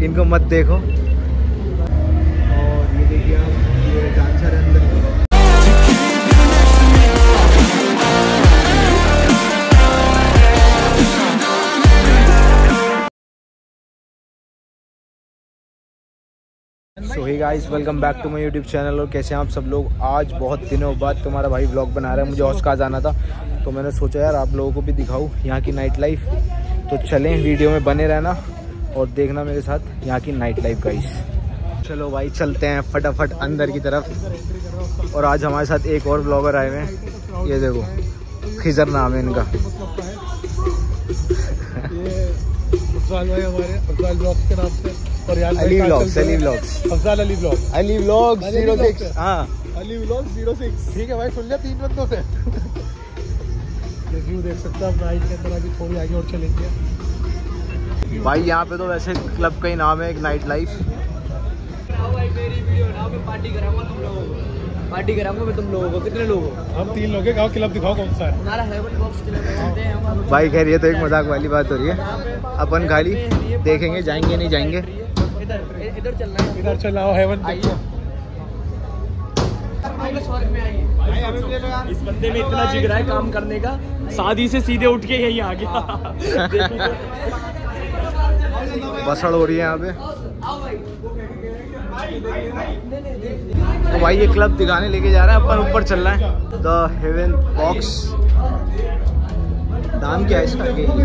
इनको मत देखो। और ये देखिए आप, ये डांसर है अंदर। सो ही guys, welcome back to my YouTube channel. और कैसे हैं आप सब लोग। आज बहुत दिनों बाद तुम्हारा भाई व्लॉग बना रहा है। मुझे ऑस्कार जाना था तो मैंने सोचा यार आप लोगों को भी दिखाऊं यहाँ की नाइट लाइफ। तो चलें, वीडियो में बने रहना और देखना मेरे साथ यहाँ की नाइट लाइफ गाइस। चलो भाई चलते हैं फटाफट अंदर की तरफ। और आज हमारे साथ एक और ब्लॉगर आए हुए हैं, ये देखो, खिजर नाम है इनका। अफजाल भाई हमारे, अफजाल ब्लॉग्स के नाम से। और यार Ali vlogs, Ali vlogs, Afzal Ali vlogs, Ali vlogs 06। हाँ, अली व्लॉग्स 06। ठीक है भाई, सुन लिया 3 बंदों से। रिव्यू देख सकते हो आप नाइट के अंदर। अभी थोड़ी आगे और चलेंगे भाई। यहाँ पे तो वैसे क्लब का ही नाम है, एक नाइट लाइफ। पार्टी कराऊंगा मैं तुम लोगों को। कितने लोग हो? हम 3 लोग हैं। गाँव क्लब दिखाओ कौन सा है हमारा हेवन बॉक्स क्लब है। भाई खैर ये तो एक मजाक वाली बात हो रही है। अपन खाली देखेंगे, जाएंगे नहीं जाएंगे। इधर चलना है, इधर चल आओ हेवन। इस बंदे में इतना जिगरा है काम करने का, शादी से सीधे उठ के यहीं आ गया। बसड़ हो रही है यहाँ पे। तो भाई ये क्लब दिखाने लेके जा रहा है, अपन ऊपर चल रहा है। द हेवन बॉक्स, नाम क्या है इसका?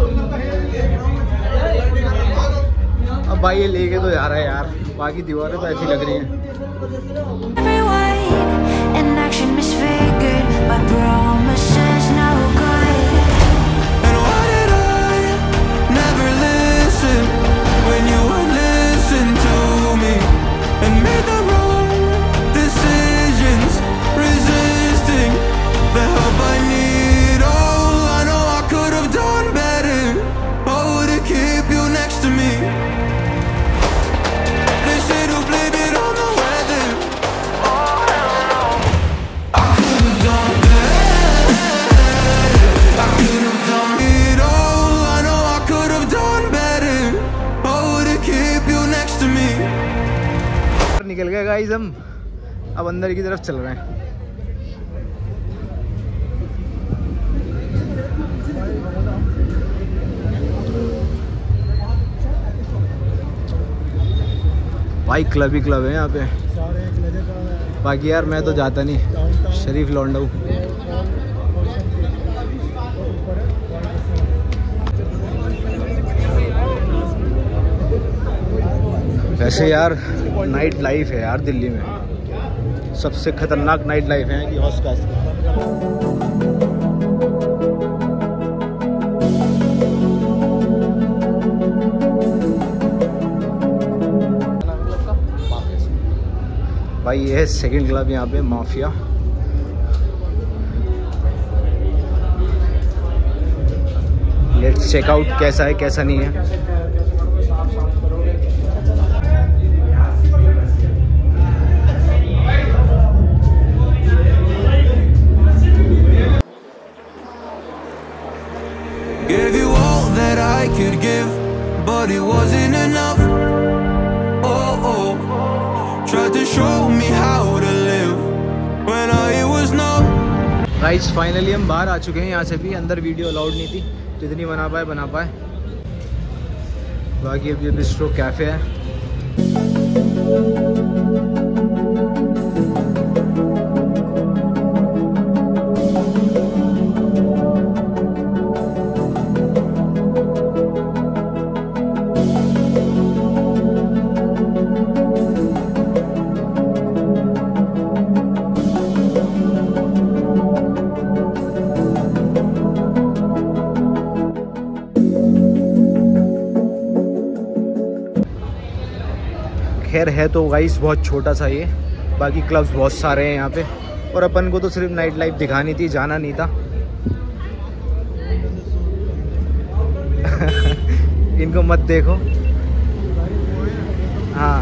अब भाई ये लेके तो जा रहा है यार, बाकी दीवारें तो ऐसी लग रही हैं। निकल गए गाइस हम, अब अंदर की तरफ चल रहे हैं। भाई क्लब ही क्लब है यहाँ पे। बाकी यार मैं तो जाता नहीं, शरीफ लौंडा हूँ। वैसे यार नाइट लाइफ है यार दिल्ली में, सबसे खतरनाक नाइट लाइफ है कि हॉस्कास। भाई ये है सेकंड क्लब यहाँ पे, माफिया। लेट्स चेक आउट कैसा है कैसा नहीं है। Gave you all that I could give, but it wasn't enough. Oh, oh, tried to show me how to live when I was numb. Guys finally हम बाहर आ चुके हैं यहाँ से भी। अंदर वीडियो अलाउड नहीं थी, जितनी बना पाए। बाकी अब ये बिस्ट्रो कैफे है। खैर है तो गाइस बहुत छोटा सा ये, बाकी क्लब्स बहुत सारे हैं यहाँ पे। और अपन को तो सिर्फ नाइट लाइफ दिखानी थी, जाना नहीं था। इनको मत देखो। हाँ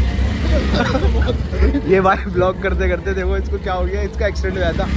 ये भाई ब्लॉग करते करते देखो इसको क्या हो गया, इसका एक्सीडेंट हुआ था।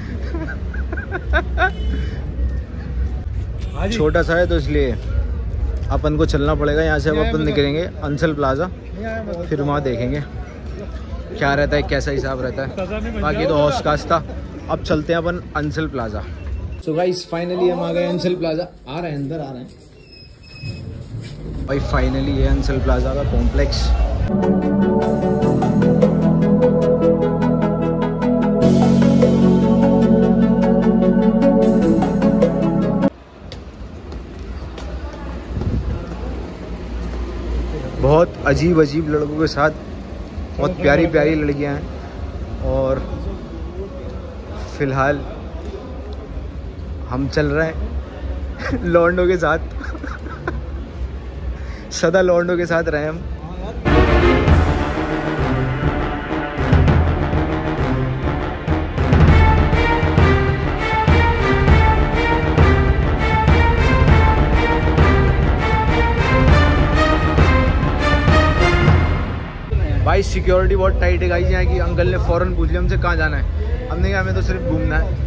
छोटा सा है तो इसलिए। अपन को चलना पड़ेगा यहाँ से। अब अपन निकलेंगे अंसल प्लाजा, फिर वहाँ देखेंगे क्या रहता है, कैसा हिसाब रहता है। बाकी तो हौस खास था। अब चलते हैं अपन Ansal plaza. So guys finally हम आ गए अंसल प्लाजा। आ रहे हैं अंदर, आ रहे हैं भाई। फाइनली ये अंसल प्लाजा का कॉम्प्लेक्स। बहुत अजीब अजीब लड़कों के साथ बहुत प्यारी प्यारी लड़कियां हैं। और फिलहाल हम चल रहे हैं लौंडों के साथ। सदा लौंडों के साथ रहे हम। भाई सिक्योरिटी बहुत टाइट है गाइस यहाँ की। अंकल ने फ़ौरन पूछ लिया हमसे कहाँ जाना है। हमने कहा हमें तो सिर्फ घूमना है।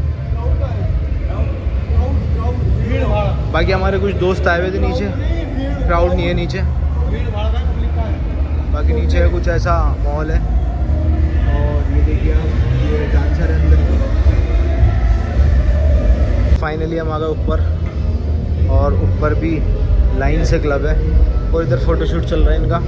बाकी हमारे कुछ दोस्त आए हुए थे नीचे, क्राउड नहीं है नीचे। बाकी नीचे है कुछ ऐसा मॉल है। और ये देखिए आप, ये डांसर है अंदर। फाइनली हम आ गए ऊपर, और ऊपर भी लाइन से क्लब है। और इधर फोटोशूट चल रहा है इनका।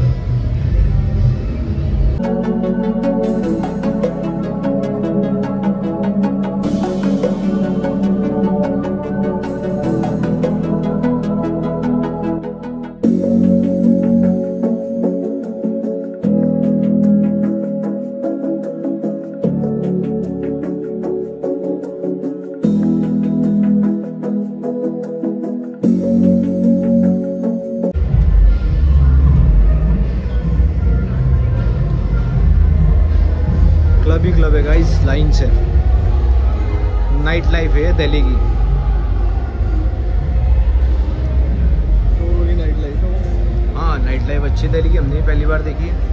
क्लब है गाइस लाइन से। नाइट लाइफ है दिल्ली की। नाइट लाइफ, हाँ नाइट लाइफ अच्छी दिल्ली की। हमने पहली बार देखी है।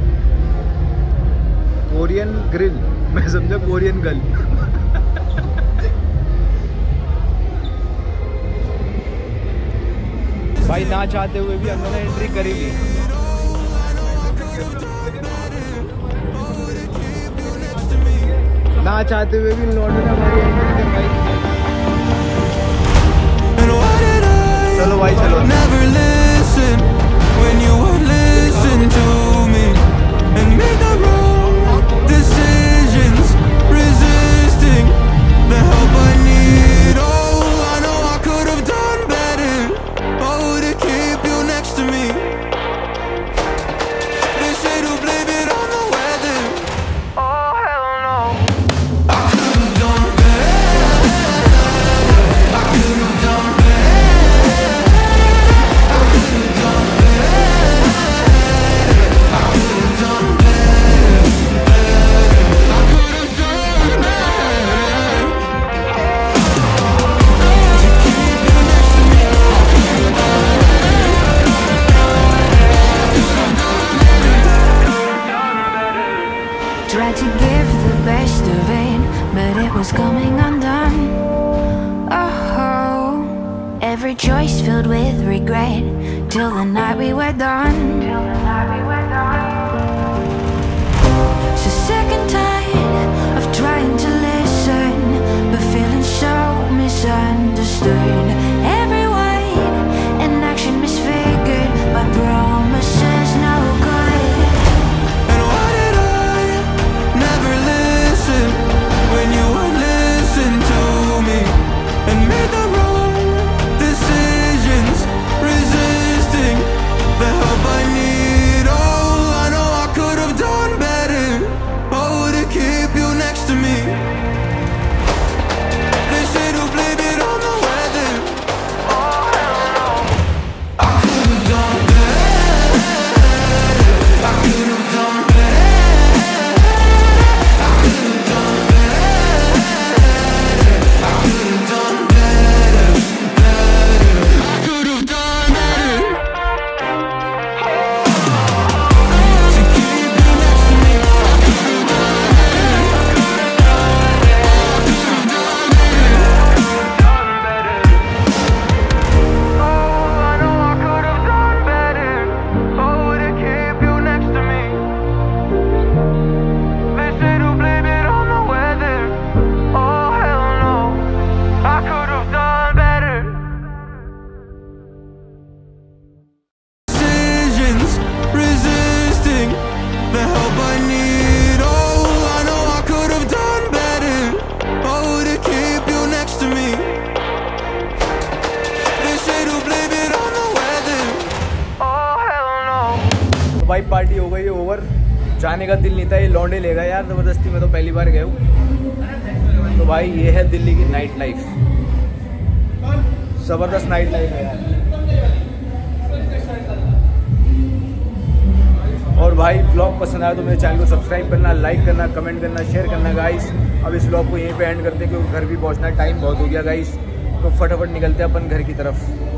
कोरियन ग्रिल, मैं समझा कोरियन गर्ल। भाई ना चाहते हुए भी हमने एंट्री करी ली। ना चाहते हुए भी लौंडे ने हमारी एंट्री करवाई। चलो भाई चलो। Never listen when you would listen to me and make the wrong decisions, resisting the help I need. Oh, I know I could have done better. Oh, to keep you next to me. They say to blame it on the weather. Oh, hell no. I could have done better. I could have done better. I could have done better. I could have done better. I could have done better. To keep you next to me. Tried to give the best of it, but it was coming undone. Oh, every choice filled with regret, till the night we were done. So sick and tired of trying to listen, but feeling so misunderstood. Every word and action misfigured by promises no good. And why did I never listen when you would listen to me and made the wrong decisions, resisting the help I need? Oh, I जाने का दिल नहीं था, ये लौंडे ले गए यार ज़बरदस्ती। मैं तो पहली बार गया हूँ। तो भाई ये है दिल्ली की नाइट लाइफ, ज़बरदस्त नाइट लाइफ है यार। और भाई व्लॉग पसंद आया तो मेरे चैनल को सब्सक्राइब करना, लाइक करना, कमेंट करना, शेयर करना गाइस। अब इस व्लॉग को यहीं पे एंड करते हैं क्योंकि घर भी पहुंचना है, टाइम बहुत हो गया गाइस। तो फटाफट निकलते हैं अपन घर की तरफ।